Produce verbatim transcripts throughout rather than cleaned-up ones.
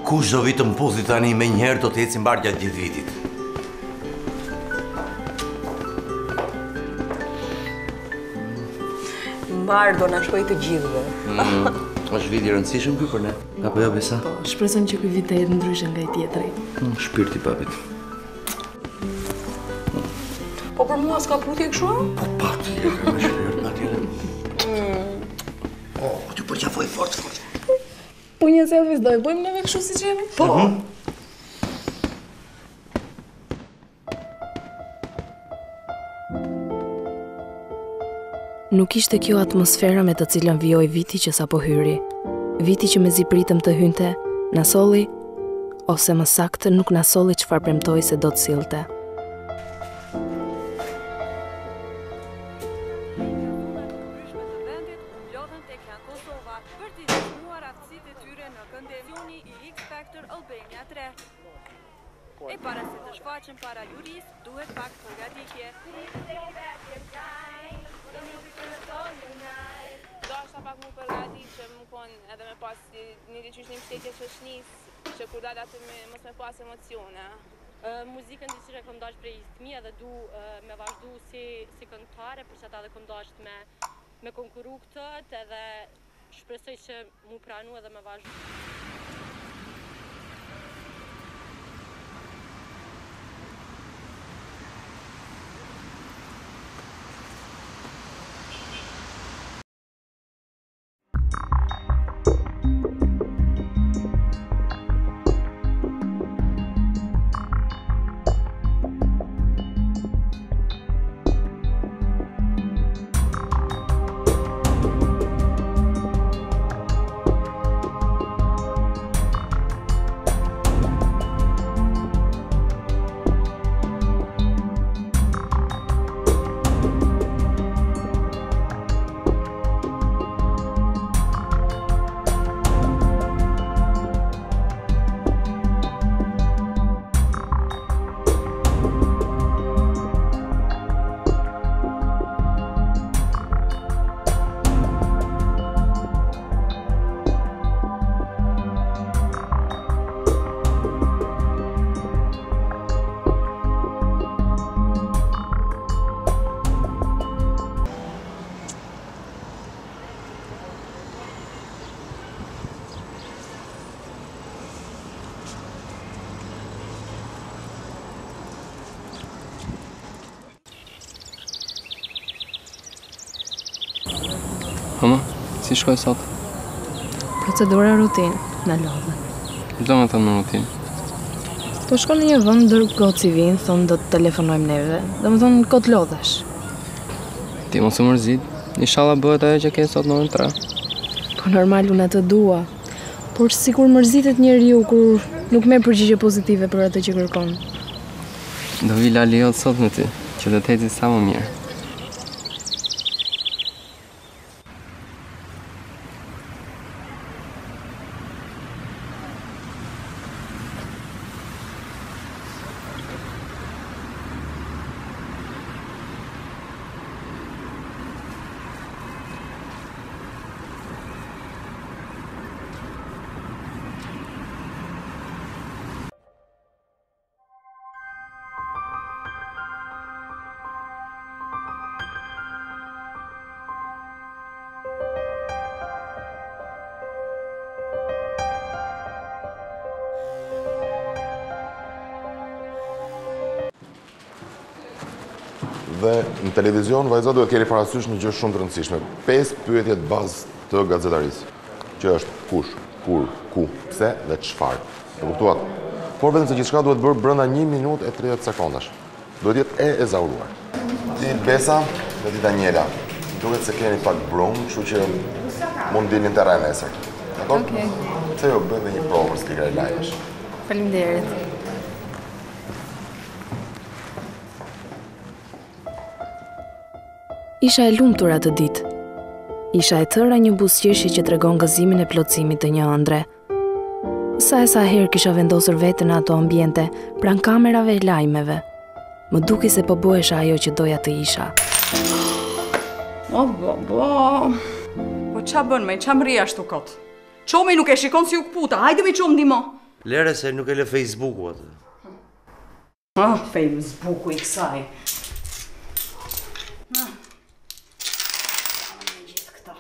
Kush do vitë më puthi tani me njëherë do të eci mbar gjatë gjithë vitit. Mbar do na shkoj të gjithëve. Është vit i rëndësishëm ky për ne? Apo jo Besa? Po, shpresoj që ky vit të jetë ndryshe nga i tjetri. Shpirti i babit. Po për mua s'ka putje kështu? Po patjetër, me shpirt patjetër. Oh, ti po qafoj fort fort. Po një selfie do e bëjmë neve kështu siç jemi? Po. Nuk ishte kjo atmosfera me të cilën vijoi viti që sapo hyri. Viti që mezi pritëm të hynte, na solli, ose më saktë nuk na solli çfarë premtoi se do të sillte. E para se të shfaqen para juris, duhet pak përgatitje. Dashta pak mu përgatit që më konë edhe me pas një diqysh një mështetje që shnis që kur dalë aty me mos me pas emocione. Muzikën disi që kom dash prej fëmija dhe du me vazhdu si, si këngëtare, për që ata dhe kom dash me, me konkuru këtët edhe shpresoj që mu pranu edhe me vazhdu. Mama, si shkoj sot? Procedura rutin, në lodhe. Do me thëmë në rutin? Po shko në një vënd, dërë gotë si vinë, thonë do të telefonojmë neve. Do me thonë kotë lodhesh. Ti mos u mërzit, inshallah bëhet ajo që ke sot në orën tre. Po normal unë atë dua. Por sikur mërzitet njeriu kur nuk merr përgjigje pozitive për atë që kërkon. Do vi Lali jot sot me ty, që do të eci sa më mirë. Dhe në televizion, vajza duhet keni parasysh një gjë shumë të rëndësishme. Pesë pyetje të bazë të gazetarisë, që është kush, kur, ku, pse dhe çfarë. E kuptuat? Por vetëm se gjithçka duhet bërë brenda një minutë e tridhjetë sekondash. Duhet jetë e ezauruar. Ti Besa dhe ti Daniela, duhet se keni pak brum, kështu që mund dilni në terren nesër. Dakor? Okej. Se jo bëjmë një provë për stikra e lajmesh. Faleminderit. Isha e lumtur atë ditë. Isha e tëra një buzëqeshi që tregon gëzimin e plotësimit të një ëndre. Sa e sa herë kisha vendosur veten në ato ambiente, pranë kamerave e lajmeve. Më duki se po bëhesha ajo që doja të isha. O, bo, bo. Po qa bën me, qa më rri ashtu kot? Qomi nuk e shikon si u këputa, hajde me qomë ndimo. Lere se nuk e le Facebooku atë. Ah, Facebooku i kësaj. Na. Gjithë këta.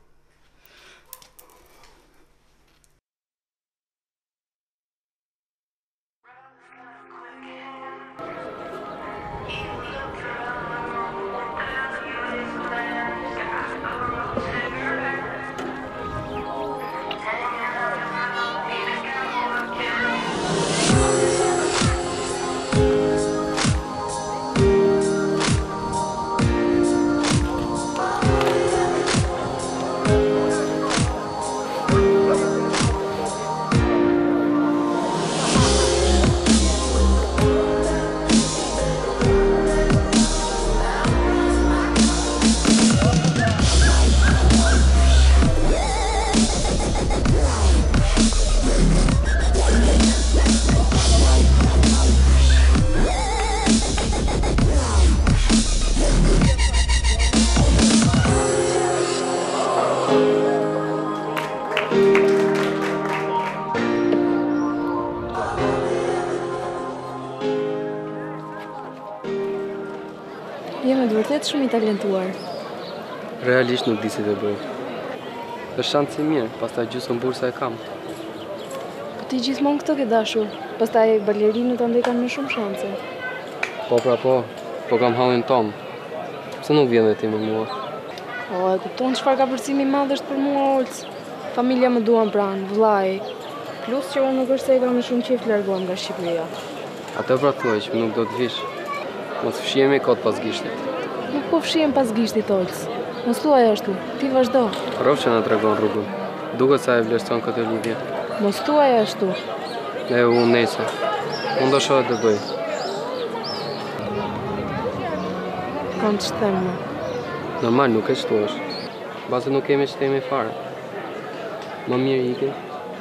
Jemi të vërtet shumë i talentuar. Realisht nuk di si të bëj. Është shans i mirë, pastaj gjysmë bursa e kam. Po ti gjithmonë këtë ke dashur, pastaj balerinët andaj kanë më shumë shanse. Po pra po, po kam hallin tom. Pse nuk vjen dhe ti me mua? O, e kupton çfarë ka përcimi i madh është për mua Olc. Familja më duan pranë, vllai. Plus që unë nuk është se e kam më shumë qejf të largohem nga Shqipëria. Atë pra thuaj që nuk do të vish. Mos fshihemi kot pas gishtit. Nuk po fshihem pas gishtit Olc. Mos thuaj ashtu, ti vazhdo. Rrofë që na tregon rrugën. Duket sa e vlerëson këtë lidhje. Mos thuaj ashtu. E unë nese. Unë do shohet të bëj. Kam të shtem më. Normal nuk e qëtu është. Base nuk kemi që temi fare. Më mirë ikin.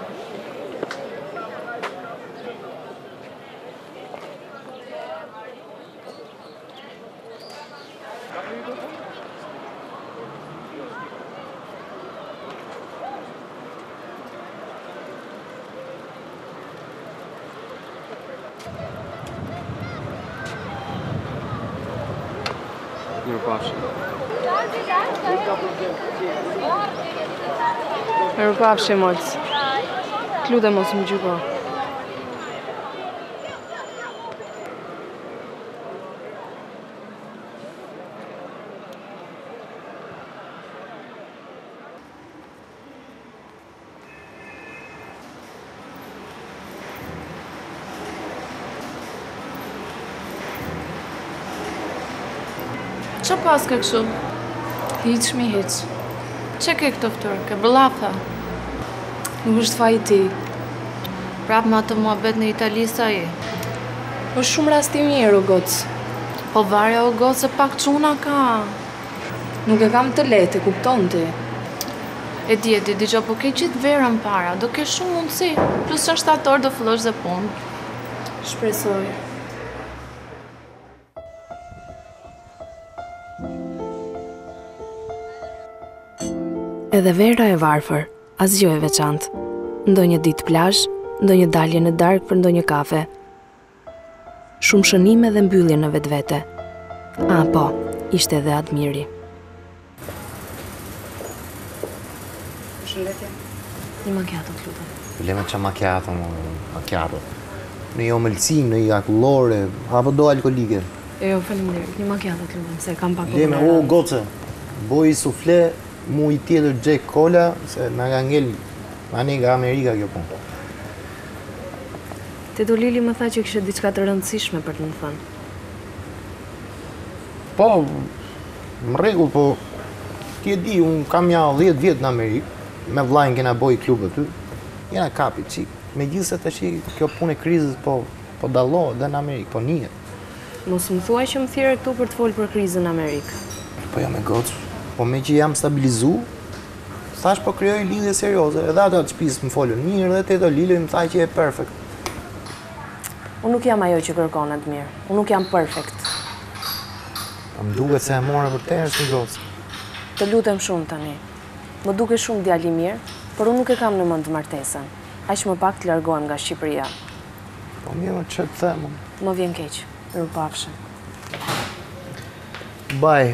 Mirë pafshim. Mirë pafshim, Olc. Lutem mos më gjyko. Qa pas ke kështu? Hiq mi hiq. Që ke këtë ftyrë? Ke bëllafe? Nuk është faji ti. Prap me atë muhabet në Itali sa i? është shumë rasti mirë o goc. Po varja o goc se pak çuna ka. Nuk e kam të lehtë, e kupton ti. E di, e di, digjo, po ke qitë verën para, do ke shumë mundësi. Plus në shtator do fillosh dhe punë. Shpresoj. Edhe vera e varfër, asgjë e veçantë. Ndonjë ditë plazh, ndonjë dalje në darkë për ndonjë kafe. Shumë shënime dhe mbyllje në vetvete. Ah, po, ishte edhe Admiri. Përshëndetje. Një macchiato, të lutem. Leme qa macchiato, macchiato. Në jo mëlsim, në i akullore, apo do alkolike? Jo, faleminderit, një macchiato, të lutem, se kam pak. Leme, o, goce, boj sufle, mu i tjetër Jack Cola, se nga nga ngell, ani nga Amerika kjo punë. Teto Lili më tha që kishte diçka të rëndësishme për të më thënë. Po, më rregull, po, ti e di, unë kam ja dhjetë vjetë në Amerikë, me vllajën kena boj klubë aty, jena kapi, qik, me gjithë se të shi kjo punë e krizës, po, po dallohet dhe në Amerikë, po njihet. Mos më thuaj që më thirrë këtu për të folë për krizën në Amerikë. Po jam e gocë. Po me që jam stabilizu, thash po krijoj lidhje serioze, edhe ato të shtëpisë më folën mirë dhe Teto Lili më tha që e perfekt. Unë nuk jam ajo që kërkon Admir, unë nuk jam perfekt. Po më duket se e morë për terës një gocë. Të lutem shumë tani. Më duke shumë djali mirë, por unë nuk e kam në mend të martesën. aq më pak të largohem nga Shqipëria. Po mirë, më që të themë. Më vjen keq. Mirupafshim. Bye.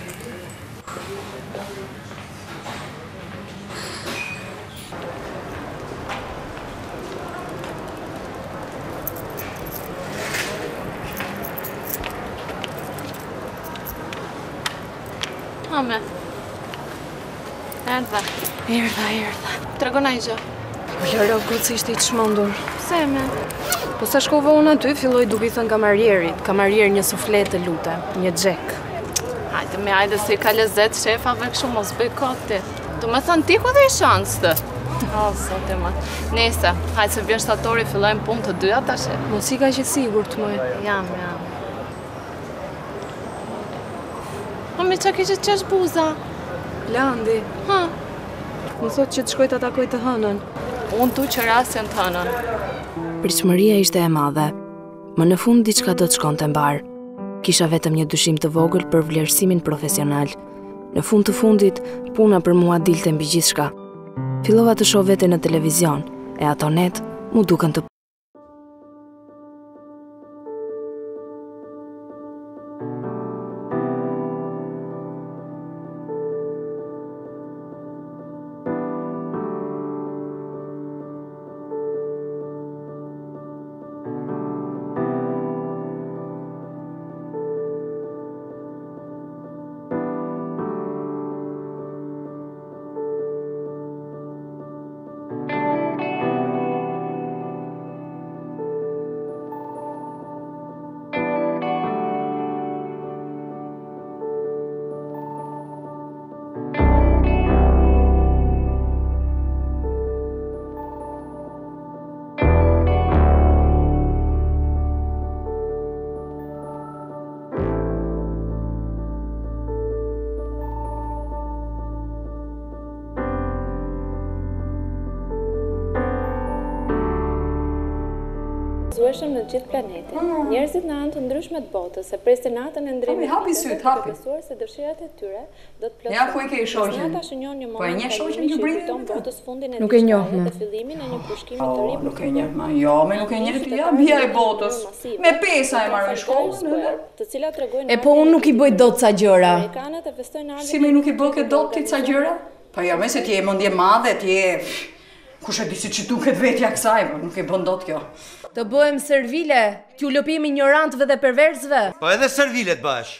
Ame. Erdha. Erdha, erdha. Tregona i gjë. Po Loro, goci ishte i çmendur. Pse me? Po sa shkova unë aty, filloi duke i thënë kamarierit. Kamarier një sufle të lutem, një xhek. Hajde me hajde se ka lezet shefave kështu mos bëj kote. Do me thënë ti ku dhe i shansë të. O, sot e ma. Nese, hajde se vjen shtatori, fillojmë punë të dyja tash. Mos i ka që sigurt më. Jam, jam. Mami, që kishë qesh buza? Landi. Ha? Më thot që të shkoj të takoj të hënën. Unë tu që rasjen të hënën. Pritshmëria ishte e madhe. Më në fund diçka do të shkonte mbar. Kisha vetëm një dyshim të vogël për vlerësimin profesional. Në fund të fundit, puna për mua dilte mbi gjithçka. Fillova të shoh veten në televizion, e ato net mu duken të Zueshëm në gjithë planetin. Njerëzit në anë të ndryshme të botës e presin natën e ndrimit. Hapi syt, hapi. Besuar se dëshirat e tyre do të plotësohen. Ja ku e ke shoqen? Po e njeh shoqen që brin botës fundin e Nuk e njoh më. fillimin e një pushkimi të ri. Nuk e njeh më. Jo, me nuk e njeh ti ja bia e botës. Me pesa e marrë shkollën, të cilat tregojnë. E po unë nuk i bëj dot ca gjëra. Amerikanët e festojnë ardhmën. Si më nuk i bë ke dot ti ca gjëra? Po jo, më se ti je mendje madhe, ti je kush e di si që duket vetja kësaj, po nuk e bën dot kjo. Të bëhem servile, t'ju lëpim ignorantëve dhe perverzve. Po edhe servilet bash.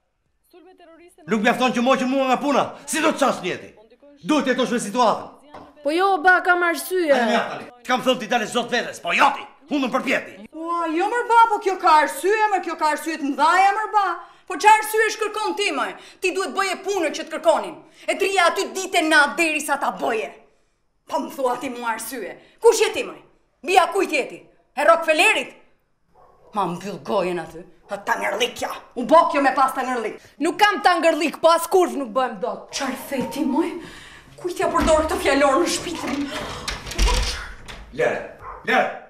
Nuk mjafton që moqën mua nga puna, si do të qash njeti? Duhet jetosh me situatën. Po jo, ba, kam arsye. Ajë mjaftani, t'kam thënë ti dale zot vetes, po joti, unë më përpjeti. Ua, jo mërba, po kjo ka arsye, më kjo ka arsye të mdhaja mërba. Po që arsye shkërkon ti, mëj? Ti duhet bëje punën që të kërkonin. E trija aty dite na deri sa ta bëje. Po më thua ti mua arsye. Kush jeti, mëj? Bia kujt jeti? E Rockefellerit? Ma mbyll gojen aty. Ta ngërlikja. U bo kjo me pas ta ngërlik. Nuk kam ta ngërlik, po as kurv nuk bëhem dot. Qarë theti, moj? Kujt ja përdor këtë fjallor në shpitrin? Lere, lere.